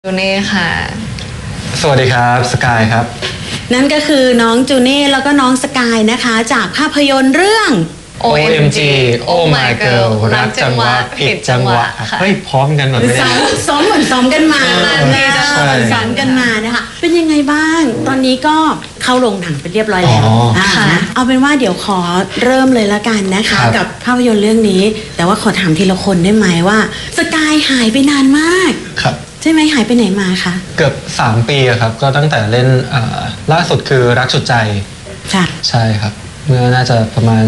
จูเน่ค่ะสวัสดีครับสกายครับนั่นก็คือน้องจูเน่แล้วก็น้องสกายนะคะจากภาพยนตร์เรื่อง OMG Oh My Girl รักจังหวะผิดจังหวะเฮ้ยพร้อมกันหมดเลยซ้อมเหมือนซ้อมกันมาซ้อมกันมานะคะเป็นยังไงบ้างตอนนี้ก็เข้าโรงหนังไปเรียบร้อยแล้วเอาเป็นว่าเดี๋ยวขอเริ่มเลยละกันนะคะกับภาพยนตร์เรื่องนี้แต่ว่าขอถามทีละคนได้ไหมว่าสกายหายไปนานมากครับใช่ไหมหายไปไหนมาคะเกือบ3 ปีครับก็ตั้งแต่เล่นล่าสุดคือรักสุดใจใช่ครับเมื่อน่าจะประมาณ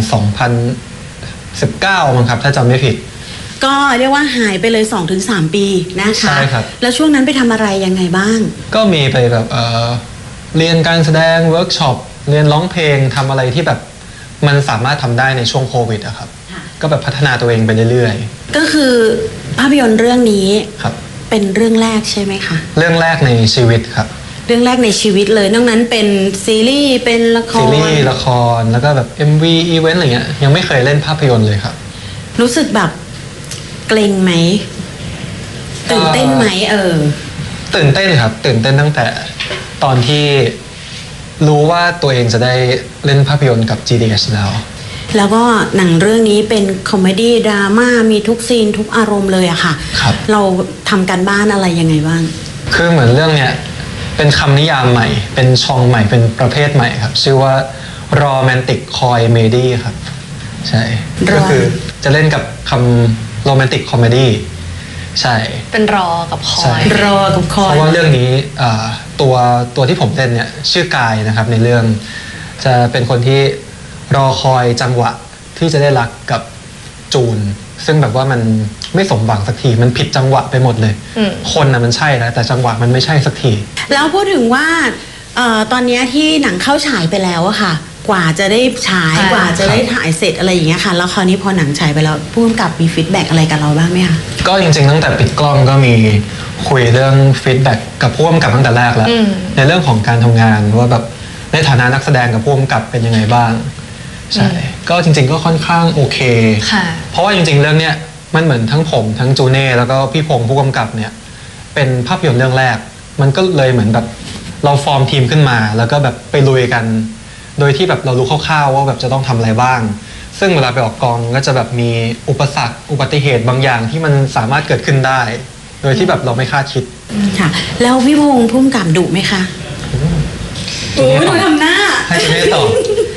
2019มั้งครับถ้าจำไม่ผิดก็เรียกว่าหายไปเลย 2-3 ปีนะคะใช่ครับแล้วช่วงนั้นไปทำอะไรยังไงบ้างก็มีไปแบบเรียนการแสดงเวิร์กช็อปเรียนร้องเพลงทำอะไรที่แบบมันสามารถทำได้ในช่วงโควิดอะครับก็แบบพัฒนาตัวเองไปเรื่อยๆก็คือภาพยนตร์เรื่องนี้ครับเป็นเรื่องแรกใช่ไหมคะเรื่องแรกในชีวิตครับเรื่องแรกในชีวิตเลยนอกนั้นเป็นซีรีส์เป็นละครซีรีส์ละครแล้วก็แบบ MV อีเวนต์อะไรเงี้ยยังไม่เคยเล่นภาพยนตร์เลยครับรู้สึกแบบเกรงไหมตื่นเต้นไหมตื่นเต้นครับตื่นเต้นตั้งแต่ตอนที่รู้ว่าตัวเองจะได้เล่นภาพยนตร์กับ GDH แล้วก็หนังเรื่องนี้เป็นคอมเมดี้ดราม่ามีทุกซีนทุกอารมณ์เลยอะค่ะเราทำกันบ้านอะไรยังไงบ้างคือเหมือนเรื่องเนี้ยเป็นคำนิยามใหม่เป็นช่องใหม่เป็นประเภทใหม่ครับชื่อว่า Romantic Comedy ครับใช่ก็คือจะเล่นกับคำ Romantic Comedy ใช่เป็นรอกับคอยเพราะว่าเรื่องนี้ตัวที่ผมเล่นเนี่ยชื่อกายนะครับในเรื่องจะเป็นคนที่รอคอยจังหวะที่จะได้รักกับจูนซึ่งแบบว่ามันไม่สมหวังสักทีมันผิดจังหวะไปหมดเลยคนนะมันใช่แล้วแต่จังหวะมันไม่ใช่สักทีแล้วพูดถึงว่าตอนนี้ที่หนังเข้าฉายไปแล้วอะค่ะกว่าจะได้ฉายกว่าจะได้ถ่ายเสร็จอะไรอย่างเงี้ยค่ะแล้วคราวนี้พอหนังฉายไปแล้วผู้กำกับมีฟีดแบ็กอะไรกับเราบ้างไหมคะก็จริงๆตั้งแต่ปิดกล้องก็มีคุยเรื่องฟีดแบ็กกับผู้กำกับตั้งแต่แรกแล้วในเรื่องของการทำงานว่าแบบในฐานะนักแสดงกับผู้กำกับเป็นยังไงบ้างใช่ก็จริงๆก็ค่อนข้างโอเคเพราะว่าจริงๆเรื่องเนี้ยมันเหมือนทั้งผมทั้งจูเน่แล้วก็พี่พงษ์ผู้กำกับเนี่ยเป็นภาพยนตร์เรื่องแรกมันก็เลยเหมือนแบบเราฟอร์มทีมขึ้นมาแล้วก็แบบไปลุยกันโดยที่แบบเรารู้คร่าวๆว่าแบบจะต้องทำอะไรบ้างซึ่งเวลาไปออกกองก็จะแบบมีอุปสรรคอุบัติเหตุบางอย่างที่มันสามารถเกิดขึ้นได้โดยที่แบบเราไม่คาดคิดค่ะแล้วพี่พงษ์ผู้กำกับดุไหมคะโอ้ยทำหน้าให้จูเน่ตอบ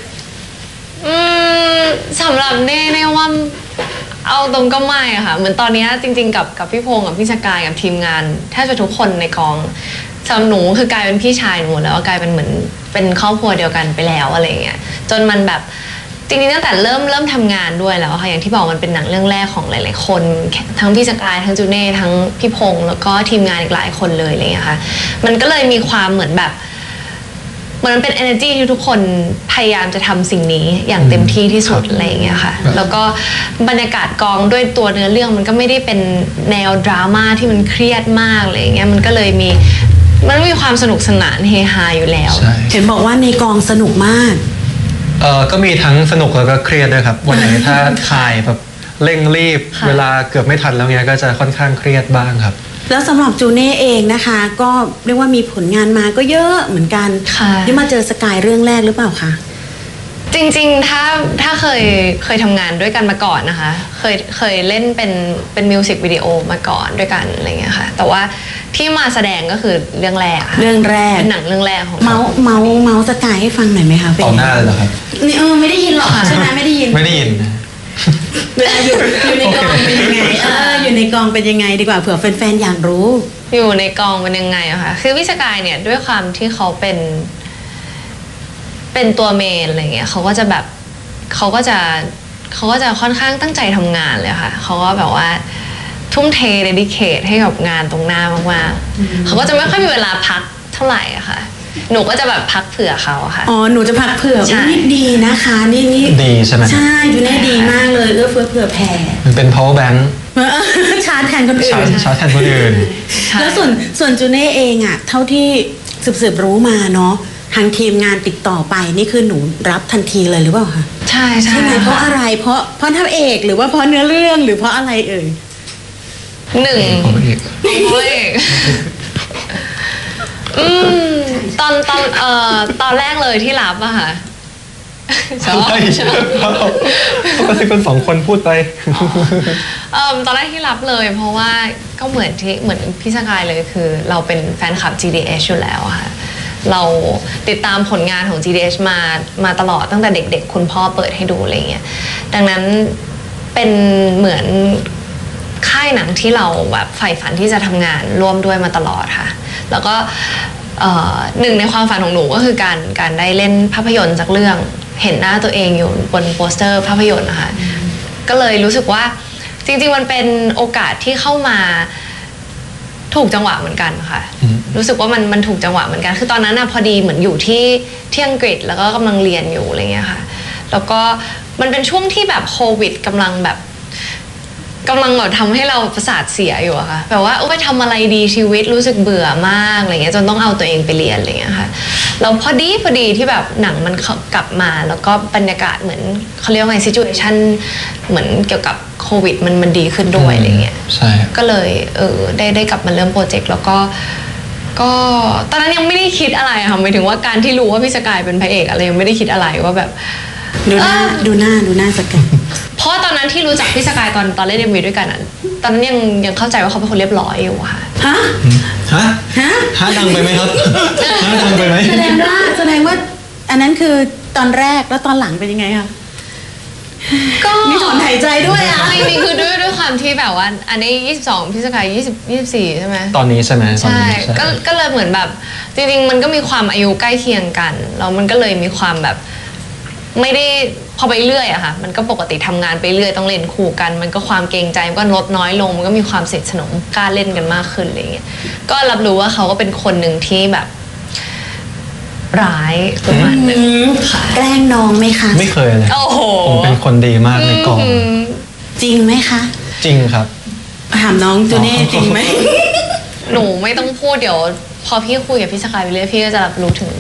สำหรับเน่ว่าเอาตรงก็ไม่อะค่ะเหมือนตอนนี้จริงๆกับพี่พงษ์กับพี่สกายกับทีมงานแทบจะทุกคนในกองสำหรับหนูคือกลายเป็นพี่ชายหนูแล้วกลายเป็นเหมือนเป็นครอบครัวเดียวกันไปแล้วอะไรเงี้ยจนมันแบบจริงๆตั้งแต่เริ่มทำงานด้วยแล้วค่ะอย่างที่บอกมันเป็นหนังเรื่องแรกของหลายๆคนทั้งพี่สกายทั้งจูเน่ทั้งพี่พงษ์แล้วก็ทีมงานอีกหลายคนเลยอะไรเงี้ยค่ะมันก็เลยมีความเหมือนแบบมันเป็น energy ที่ทุกคนพยายามจะทำสิ่งนี้อย่างเต็มที่ที่สุดอะไรอย่างเงี้ยค่ะแล้วก็บรรยากาศกองด้วยตัวเนื้อเรื่องมันก็ไม่ได้เป็นแนวดราม่าที่มันเครียดมากอะไรอย่างเงี้ยมันก็เลยมีความสนุกสนานเฮฮาอยู่แล้วเห็นบอกว่าในกองสนุกมากก็มีทั้งสนุกแล้วก็เครียดด้วยครับวันไหนถ้าถ่ายแบบเร่งรีบเวลาเกือบไม่ทันแล้วเงี้ยก็จะค่อนข้างเครียดบ้างครับแล้วสำหรับจูเน่เองนะคะก็เรียกว่ามีผลงานมาก็เยอะเหมือนกันที่มาเจอสกายเรื่องแรกหรือเปล่าคะจริงๆถ้าเคยทำงานด้วยกันมาก่อนนะคะเคยเล่นเป็นมิวสิกวิดีโอมาก่อนด้วยกันอะไรเงี้ยค่ะแต่ว่าที่มาแสดงก็คือเรื่องแรกเป็นหนังเรื่องแรกของเมาส์สกายให้ฟังหน่อยไหมคะต่อหน้าเลยเหรอครับนี่ไม่ได้ยินหรอกใช่ไหมไม่ได้ยินเวลาอยู่ในกองเป็นยังไงอยู่ในกองเป็นยังไงดีกว่าเผื่อแฟนๆอยากรู้อยู่ในกองเป็นยังไงอะคะคือพี่สกายเนี่ยด้วยความที่เขาเป็นตัวเมนอะไรเงี้ยเขาก็จะค่อนข้างตั้งใจทำงานเลยค่ะเขาก็แบบว่าทุ่มเทเดดิเคทให้กับงานตรงหน้ามากๆเขาก็จะไม่ค่อยมีเวลาพักเท่าไหร่อะค่ะหนูก็จะแบบพักเผื่อเขาค่ะหนูจะพักเผื่อนี่ดีนะคะนี่ดีใช่ไหมใช่ดูแลดีมากเลยเอื้อเฟื้อเผื่อแผ่มันเป็น power bank ชาร์จแทนคนอื่นชาร์จแทนคนอื่นแล้วส่วนจูเน่เองอะเท่าที่สืบรู้มาเนาะทางทีมงานติดต่อไปนี่คือหนูรับทันทีเลยหรือเปล่าคะใช่ไหมเพราะอะไรเพราะท่านเอกหรือว่าเพราะเนื้อเรื่องหรือเพราะอะไรเอ่ย 1 เพราะเอกอืมตอนแรกเลยที่รับอะค่ะชอบใช่ปกติเป็นสองคนพูดไปตอนแรกที่รับเลยเพราะว่าก็เหมือนพี่สกายเลยคือเราเป็นแฟนคลับ GDH อยู่แล้วค่ะเราติดตามผลงานของ GDH มาตลอดตั้งแต่เด็กๆคุณพ่อเปิดให้ดูอะไรเงี้ยดังนั้นเป็นเหมือนค่ายหนังที่เราแบบใฝ่ฝันที่จะทำงานร่วมด้วยมาตลอดค่ะแล้วก็หนึ่งในความฝันของหนูก็คือการได้เล่นภาพยนตร์สักเรื่องเห็นหน้าตัวเองอยู่บนโปสเตอร์ภาพยนตร์นะคะก็เลยรู้สึกว่าจริงๆมันเป็นโอกาสที่เข้ามาถูกจังหวะเหมือนกันค่ะรู้สึกว่ามันถูกจังหวะเหมือนกันคือตอนนั้นพอดีเหมือนอยู่ที่อังกฤษแล้วก็กำลังเรียนอยู่อะไรเงี้ยค่ะแล้วก็มันเป็นช่วงที่แบบโควิดกำลังแบบทำให้เราประสาทเสียอยู่อะค่ะแบบว่าไปทำอะไรดีชีวิตรู้สึกเบื่อมากอะไรเงี้ยจนต้องเอาตัวเองไปเรียนอะไรเงี้ยค่ะแล้วพอดีที่แบบหนังมันกลับมาแล้วก็บรรยากาศเหมือนเขาเรียกว่าไงซิจูเอชันเหมือนเกี่ยวกับโควิดมันดีขึ้นด้วยอะไรเงี้ยใช่ก็เลยได้กลับมาเริ่มโปรเจกต์แล้วก็ตอนนั้นยังไม่ได้คิดอะไรค่ะหมายถึงว่าการที่รู้ว่าพี่สกายเป็นพระเอกอะไรยังไม่ได้คิดอะไรว่าแบบดูหน้าสกายเพราะตอนนั้นที่รู้จักพี่สกายตอนเล่น MV ด้วยกันตอนนั้นยังเข้าใจว่าเขาเป็นคนเรียบร้อยอยู่ค่ะฮะดังไปไหมครับฮะดังไปไหมแสดงว่าอันนั้นคือตอนแรกแล้วตอนหลังเป็นยังไงคะก็มีถอนหายใจด้วยอ่ะจริงๆคือด้วยความที่แบบว่าอันนี้22พี่สกาย24ใช่ไหมตอนนี้ใช่ไหมใช่ก็เลยเหมือนแบบจริงๆมันก็มีความอายุใกล้เคียงกันแล้วมันก็เลยมีความแบบไม่ได้พอไปเรื่อยอะค่ะมันก็ปกติทำงานไปเรื่อยต้องเล่นคู่กันมันก็ความเกรงใจมันก็ลดน้อยลงมันก็มีความสนิทสนมกล้าเล่นกันมากขึ้นอะไรเงี้ยก็รับรู้ว่าเขาก็เป็นคนหนึ่งที่แบบร้ายประมาณนึงค่ะแกล้งน้องไหมคะไม่เคยเลยโอ้โหผมเป็นคนดีมากในกองจริงไหมคะจริงครับถามน้องจูเน่จริงไหมหนูไม่ต้องพูดเดี๋ยวพอพี่คุยกับพี่สกายไปเรื่อยพี่ก็จะรับรู้ถึง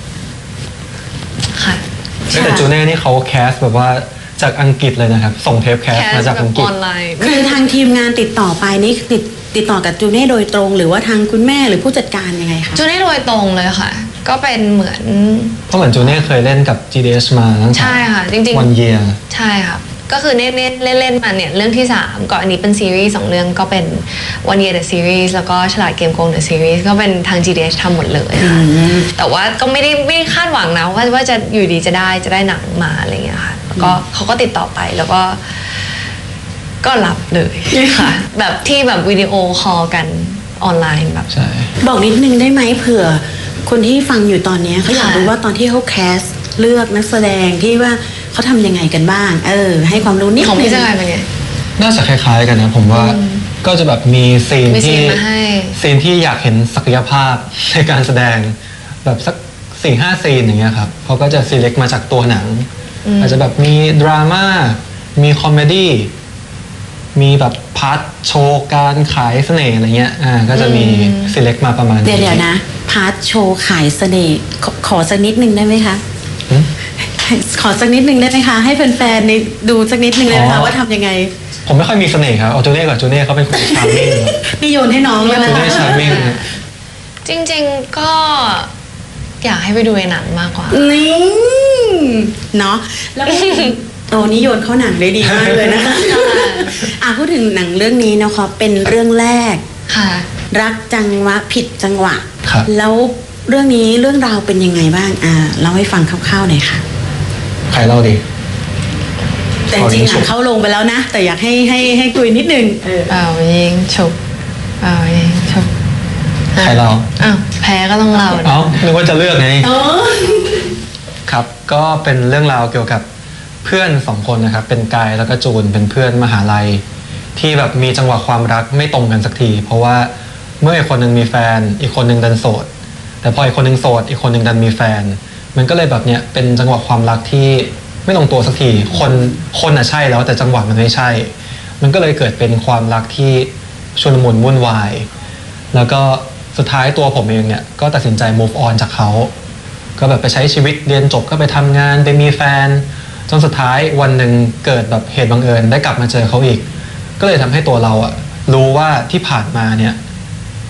ค่ะแต่จูเน่นี่เขาแคสแบบว่าจากอังกฤษเลยนะครับส่งเทปแคสมาจากอังกฤษออนไลน์คือทางทีมงานติดต่อไปนี่ติดต่อกับจูเน่โดยตรงหรือว่าทางคุณแม่หรือผู้จัดการยังไงคะจูเน่โดยตรงเลยค่ะก็เป็นเหมือนเพราะเหมือนจูเน่เคยเล่นกับ GDS มาตั้งแต่ใช่ค่ะจริงๆวันเยียใช่ค่ะก็คือเล่นมาเนี่ยเรื่องที่3ก่อนอันนี้เป็นซีรีส์2เรื่องก็เป็น One Year the Series แล้วก็ฉลาดเกมโกง the Series ก็เป็นทาง GDH ทำหมดเลยค่ะแต่ว่าก็ไม่ได้คาดหวังนะว่าจะอยู่ดีจะได้หนังมาอะไรเงี้ยค่ะแล้วก็เขาก็ติดต่อไปแล้วก็รับเลยค่ะแบบที่แบบวิดีโอคอลกันออนไลน์แบบใช่บอกนิดนึงได้ไหมเผื่อคนที่ฟังอยู่ตอนนี้เขาอยากรู้ว่าตอนที่เขาแคสเลือกนักแสดงที่ว่าเขาทำยังไงกันบ้างให้ความรู้นิดของพี่สกายเป็นไงน่าจะคล้ายๆกันนะผมว่าก็จะแบบมีซีนที่อยากเห็นศักยภาพในการแสดงแบบสัก 4-5 ซีนอย่างเงี้ยครับเขาก็จะ select มาจากตัวหนังอาจจะแบบมีดราม่ามีคอมเมดี้มีแบบพาร์ทโชว์การขายเสน่ห์อะไรเงี้ยก็จะมี select มาประมาณนี้เดี๋ยวนะพาร์ทโชว์ขายเสน่ห์ขอสักนิดนึงได้ไหมคะขอสักนิดนึงได้ไหมคะให้แฟนๆดูสักนิดนึงเลยนะคะว่าทำยังไงผมไม่ค่อยมีเสน่ห์ครับเอาจูเน่ก่อนจูเน่เขาเป็นคนชาร์มมิ่งนี่โยนให้น้องแล้วนะจูเน่ชาร์มมิ่งจริงๆก็อยากให้ไปดูในหนังมากกว่านี่เนาะแล้วโตนี้โยนเข้าหนังได้ดีมากเลยนะคะพูดถึงหนังเรื่องนี้นะคะเป็นเรื่องแรกค่ะรักจังหวะผิดจังหวะครับแล้วเรื่องนี้เรื่องราวเป็นยังไงบ้างเล่าให้ฟังคร่าวๆหน่อยค่ะใครเล่าดีแต่จริงเข้าลงไปแล้วนะแต่อยากให้คุยนิดนึงยิงฉุบยิงฉุบใครเล่าแพ้ก็ต้องเล่านึกว่าจะเลือกไงครับก็เป็นเรื่องราวเกี่ยวกับเพื่อน2คนนะครับเป็นกายแล้วก็จูนเป็นเพื่อนมหาลัยที่แบบมีจังหวะความรักไม่ตรงกันสักทีเพราะว่าเมื่ออีกคนนึงมีแฟนอีกคนนึงดันโสดแต่พออีกคนนึงโสดอีกคนนึงดันมีแฟนมันก็เลยแบบเนี้ยเป็นจังหวะความรักที่ไม่ลงตัวสักทีคนใช่แล้วแต่จังหวะมันไม่ใช่มันก็เลยเกิดเป็นความรักที่ชุลมุนวุ่นวายแล้วก็สุดท้ายตัวผมเองเนี่ยก็ตัดสินใจ move on จากเขาก็แบบไปใช้ชีวิตเรียนจบก็ไปทำงานไปมีแฟนจนสุดท้ายวันหนึ่งเกิดแบบเหตุบังเอิญได้กลับมาเจอเขาอีกก็เลยทำให้ตัวเรารู้ว่าที่ผ่านมาเนี่ย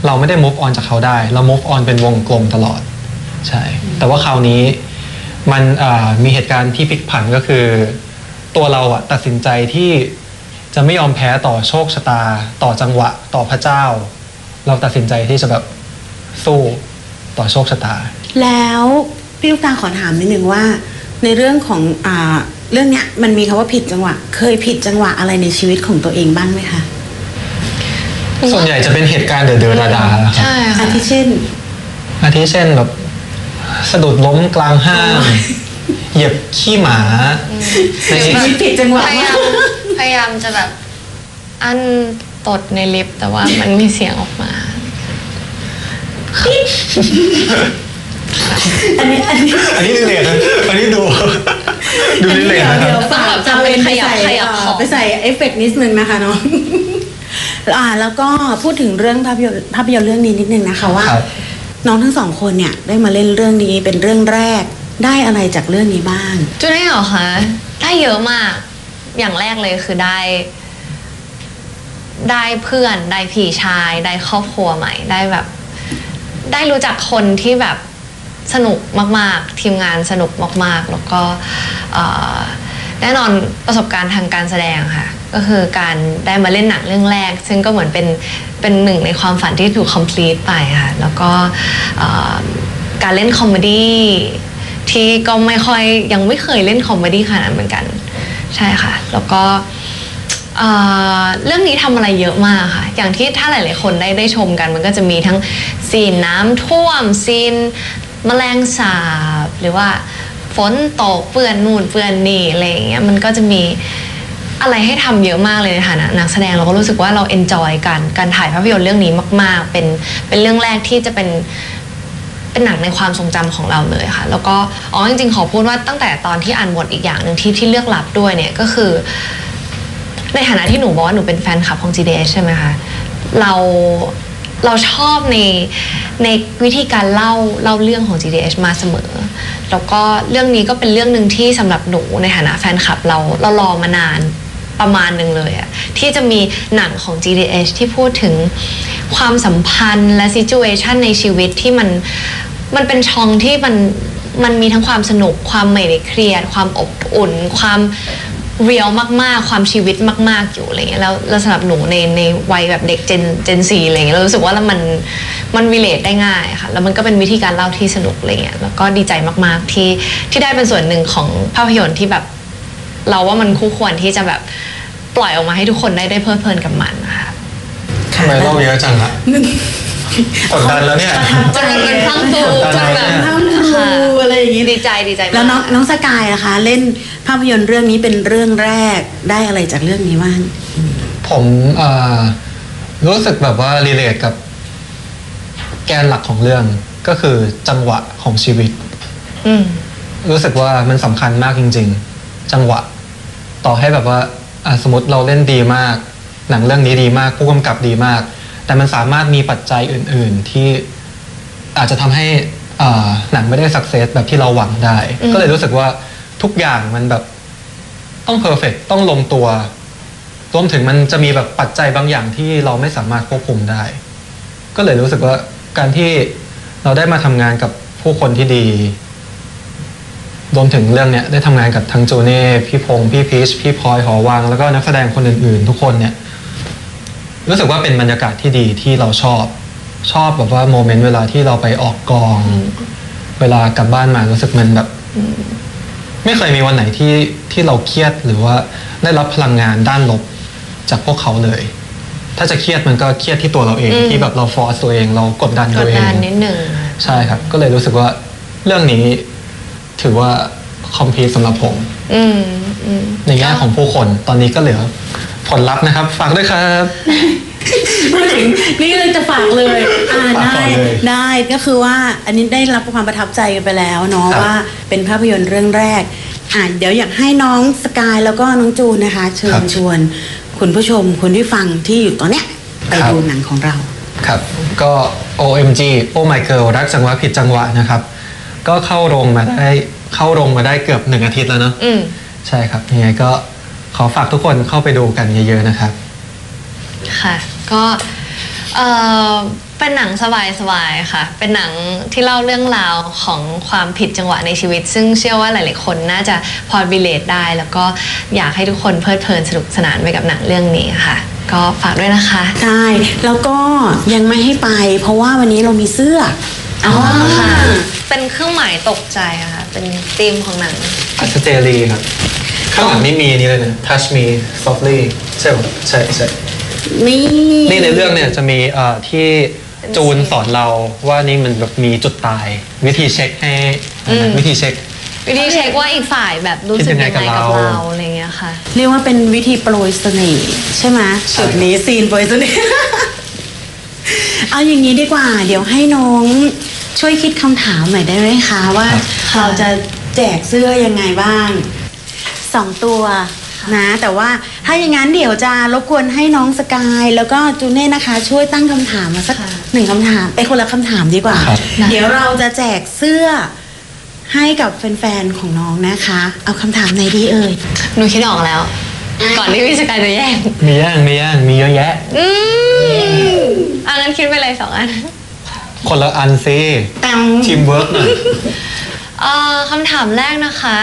เราไม่ได้ move on จากเขาได้เรา move on เป็นวงกลมตลอดใช่แต่ว่าคราวนี้มันมีเหตุการณ์ที่พลิกผันก็คือตัวเราอะตัดสินใจที่จะไม่ยอมแพ้ต่อโชคชะตาต่อจังหวะต่อพระเจ้าเราตัดสินใจที่จะแบบสู้ต่อโชคชะตาแล้วพี่ลูกตาขอถามนิดนึงว่าในเรื่องของเรื่องเนี้ยมันมีคำว่าผิดจังหวะเคยผิดจังหวะอะไรในชีวิตของตัวเองบ้างไหมคะส่วนใหญ่จะเป็นเหตุการณ์เดือดๆดาๆใช่ค่ะอาทิเช่นแบบสะดุดล้มกลางห้างเหยียบขี้หมาในชีวิตผิดจังหวะพยายามจะแบบอันตดในลิฟต์แต่ว่ามันมีเสียงออกมาอันนี้ดูเลยนะอันนี้ดูเลยนะเดี๋ยวฝากจะเป็นไปใส่เอฟเฟกต์นิดนึงนะคะน้องแล้วก็พูดถึงเรื่องภาพยนตร์เรื่องนี้นิดนึงนะคะว่าน้องทั้งสองคนเนี่ยได้มาเล่นเรื่องนี้เป็นเรื่องแรกได้อะไรจากเรื่องนี้บ้างจุดได้เหรอคะได้เยอะมากอย่างแรกเลยคือได้เพื่อนได้พี่ชายได้ครอบครัวใหม่ได้แบบได้รู้จักคนที่แบบสนุกมากๆทีมงานสนุกมากๆแล้วก็แน่นอนประสบการณ์ทางการแสดงค่ะก็คือการได้มาเล่นหนังเรื่องแรกซึ่งก็เหมือนเป็นหนึ่งในความฝันที่ถูก complete ไปค่ะแล้วก็การเล่นคอมเมดี้ที่ก็ยังไม่เคยเล่นคอมเมดี้ขนาดนั้นเหมือนกันใช่ค่ะแล้วก็เรื่องนี้ทำอะไรเยอะมากค่ะอย่างที่ถ้าหลายๆคนได้ชมกันมันก็จะมีทั้งซีนน้ำท่วมซีนแมลงสาบหรือว่าฝนตกเปื้อนนู่นเปื้อนนี่อะไรอย่างเงี้ยมันก็จะมีอะไรให้ทำเยอะมากเลยในฐานะนักแสดงเราก็รู้สึกว่าเราเอนจอยการถ่ายภาพยนตร์เรื่องนี้มากๆเป็นเรื่องแรกที่จะเป็นหนังในความทรงจำของเราเลยค่ะแล้วก็จริงๆขอพูดว่าตั้งแต่ตอนที่อ่านบทอีกอย่างหนึ่งที่เลือกรับด้วยเนี่ยก็คือในฐานะที่หนูบอกว่าหนูเป็นแฟนคลับของ GDH ใช่ไหมคะเราชอบในวิธีการเล่าเรื่องของ GDH มาเสมอแล้วก็เรื่องนี้ก็เป็นเรื่องหนึ่งที่สำหรับหนูในฐานะแฟนคลับเรารอมานานประมาณหนึ่งเลยอะที่จะมีหนังของ GDH ที่พูดถึงความสัมพันธ์และ situation ในชีวิตที่มันเป็นช่องที่มันมีทั้งความสนุกความไม่ได้เครียดความอบอุ่นความเรียลมากๆความชีวิตมากๆอยู่อะไรเงี้ยแล้วสำหรับหนูในวัยแบบเด็กเจน4อะไรเงี้ยเรารู้สึกว่าแล้วมันรีเลทได้ง่ายค่ะแล้วมันก็เป็นวิธีการเล่าที่สนุกอะไรเงี้ยแล้วก็ดีใจมากๆที่ได้เป็นส่วนหนึ่งของภาพยนตร์ที่แบบเราว่ามันคู่ควรที่จะแบบปล่อยออกมาให้ทุกคนได้เพลิดเพลินกับมันนะคะทำไมเล่าเยอะจังอะกดดันแล้วเนี่ยจะเป็นทั้งตูจะแบบทั้งตูอะไรอย่างงี้ดีใจแล้วน้องสกายนะคะเล่นภาพยนตร์เรื่องนี้เป็นเรื่องแรกได้อะไรจากเรื่องนี้บ้างผมรู้สึกแบบว่ารีเลทกับแกนหลักของเรื่องก็คือจังหวะของชีวิตรู้สึกว่ามันสำคัญมากจริงๆจังหวะต่อให้แบบว่าสมมติเราเล่นดีมากหนังเรื่องนี้ดีมากผู้กำกับดีมากแต่มันสามารถมีปัจจัยอื่นๆที่อาจจะทำให้หนังไม่ได้สักเซสแบบที่เราหวังได้ก็เลยรู้สึกว่าทุกอย่างมันแบบต้องเพอร์เฟกต์ต้องลงตัวรวมถึงมันจะมีแบบปัจจัยบางอย่างที่เราไม่สามารถควบคุมได้ก็เลยรู้สึกว่าการที่เราได้มาทำงานกับผู้คนที่ดีรวมถึงเรื่องเนี้ยได้ทำงานกับทั้งโจเน่พี่พงษ์พี่พีชพี่พลอยหอวังแล้วก็นักแสดงคนอื่นๆทุกคนเนี่ยรู้สึกว่าเป็นบรรยากาศที่ดีที่เราชอบแบบว่าโมเมนต์เวลาที่เราไปออกกองเวลากลับบ้านมารู้สึกมันแบบไม่เคยมีวันไหนที่เราเครียดหรือว่าได้รับพลังงานด้านลบจากพวกเขาเลยถ้าจะเครียดมันก็เครียดที่ตัวเราเองที่แบบเราฟอร์สตัวเองเรากดดันตัวเองนิดนึงใช่ครับก็เลยรู้สึกว่าเรื่องนี้ถือว่าคอมพลีทสำหรับผมในแง่ของผู้คนตอนนี้ก็เหลือผลลัพธ์นะครับฝากด้วยครับมาถึงนี่เลยจะฝากเลยได้ก็คือว่าอันนี้ได้รับความประทับใจกันไปแล้วเนาะว่าเป็นภาพยนตร์เรื่องแรกเดี๋ยวอยากให้น้องสกายแล้วก็น้องจูนนะคะเชิญชวนคุณผู้ชมคนที่ฟังที่อยู่ตอนเนี้ยไปดูหนังของเราครับก็ OMG Oh My Girl รักจังหวะผิดจังหวะนะครับก็เข้าโรงมาได้เกือบ1 อาทิตย์แล้วเนาะใช่ครับยังไงก็ขอฝากทุกคนเข้าไปดูกันเยอะๆนะครับค่ะก็แเป็นหนังสบายๆค่ะ เป็นหนังที่เล่าเรื่องราวของความผิดจังหวะในชีวิต ซึ่งเชื่อว่าหลายๆคนน่าจะพอรีเลทได้ แล้วก็อยากให้ทุกคนเพลิดเพลินสนุกสนานไปกับหนังเรื่องนี้ค่ะ ก็ฝากด้วยนะคะใช่แล้วก็ยังไม่ให้ไป เพราะว่าวันนี้เรามีเสื้ออ๋อค่ะ เป็นเครื่องหมายตกใจอะค่ะ เป็นธีมของหนังอัศเจรีครับข้างหลังไม่มีนี่เลยนะ Touch me softly ใช่ป่ะใช่ใช่นี่นี่ในเรื่องเนี่ยจะมีที่จูนสอนเราว่านี่มันแบบมีจุดตาย วิธีเช็คให้วิธีเช็ควิธีเช็คว่าอีกฝ่ายแบบรู้สึกยังไงกับคิดยังไงกับเราเราอะไรเงี้ยค่ะเรียกว่าเป็นวิธีโปรยเสน่ห์ใช่ไหมใช่จุดนี้ซีนโปรยเสน่ห์ เอาอย่างนี้ดีกว่า เดี๋ยวให้น้องช่วยคิดคำถามหน่อยได้ไหมคะว่าเราจะแจกเสื้อยังไงบ้าง2 ตัวนะ แต่ว่าถ้าอย่างนั้นเดี๋ยวจะรบกวนให้น้องสกายแล้วก็จูเน่นะคะ ช่วยตั้งคำถามมาสักค่ะ 1 คำถามไปคนละคำถามดีกว่าครับเดี๋ยวเราจะแจกเสื้อให้กับแฟนๆของน้องนะคะ เอาคำถามไหนดีเอ่ยหนูคิดออกแล้ว ก่อนที่พี่สกายจะแย่งมีย่างมีเยอะแยะงั้นคิดไปเลย2 อันคนละอันซิแต่งทีมเวิร์กหน่อยคำถามแรกนะคะ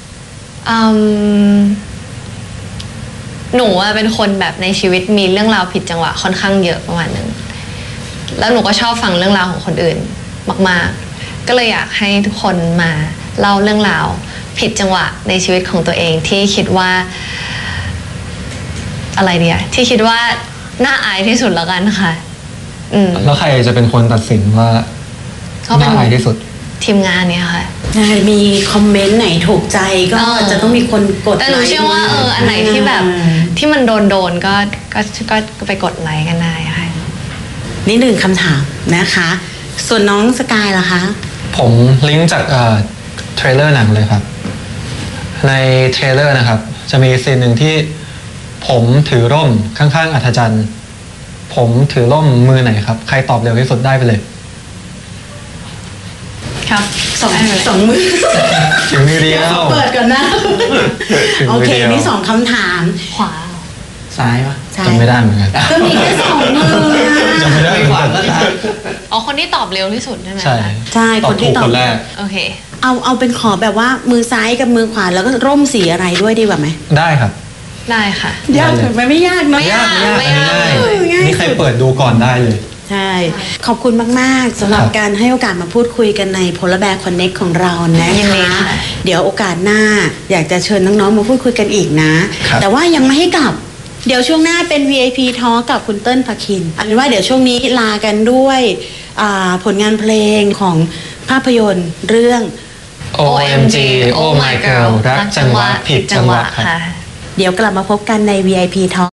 หนูอะเป็นคนแบบในชีวิตมีเรื่องราวผิดจังหวะค่อนข้างเยอะประมาณนึงแล้วหนูก็ชอบฟังเรื่องราวของคนอื่นมากๆ ก็เลยอยากให้ทุกคนมาเล่าเรื่องราวผิดจังหวะในชีวิตของตัวเองที่คิดว่าอะไรเดียที่คิดว่าน่าอายที่สุดแล้วกันค่ะแล้วใครจะเป็นคนตัดสินว่าก็เป็นน่าอายที่สุดทีมงานเนี่ยค่ะมีคอมเมนต์ไหนถูกใจก็จะต้องมีคนกดแต่หนูเชื่อว่าอันไหนที่แบบที่มันโดนก็ไปกดไลค์กันได้ค่ะนี่1 คำถามนะคะ ส่วนน้องสกายล่ะคะผมลิงก์จากเทรลเลอร์หนังเลยครับ ในเทรลเลอร์นะครับ จะมีซีนหนึ่งที่ผมถือร่มข้างๆอัธจันทร์ผมถือร่มมือไหนครับ ใครตอบเร็วที่สุดได้ไปเลยครับสองมือถึงมือเดียวขอเปิดก่อนนะถึงโอมือเคเดียวนี่2 คำถามขวาซ้ายปะใช่จำไม่ได้เหมือนกันก็มีแค่2 มือจำไม่ได้เหมือนกันอ๋อคนที่ตอบเร็วที่สุดใช่ไหมใช่คะใช่ตอบคนที่ถูกตอบคนแรกโอเคเอาเป็นขอแบบว่ามือซ้ายกับมือขวาแล้วก็ร่มสีอะไรด้วยดีกว่าไหมได้ครับได้ค่ะยากถึงไหมไม่ยากเนอะไม่ยากอันนี้ง่ายง่ายนี่ใครเปิดดูก่อนได้เลยใช่ ขอบคุณมาก ๆสำหรับครับการให้โอกาสมาพูดคุยกันใน Polar Bear Connect ของเรานะยินดีคะค่ะเดี๋ยวโอกาสหน้าอยากจะเชิญน้อง ๆ มาพูดคุยกันอีกนะครับแต่ว่ายังไม่ให้กลับ เดี๋ยวช่วงหน้าเป็น VIP Talk กับคุณเติ้ลภคินเอาเป็นว่าเดี๋ยวช่วงนี้ลากันด้วยผลงานเพลงของภาพยนตร์เรื่อง OMG Oh My Girl รักจังหวะผิดจังหวะครับค่ะเดี๋ยวกลับมาพบกันใน VIP Talk